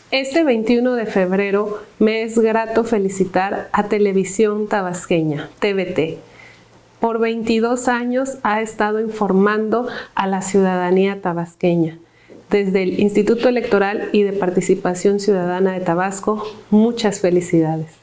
Este 21 de febrero me es grato felicitar a Televisión Tabasqueña, TVT. Por 22 años ha estado informando a la ciudadanía tabasqueña. Desde el Instituto Electoral y de Participación Ciudadana de Tabasco, muchas felicidades.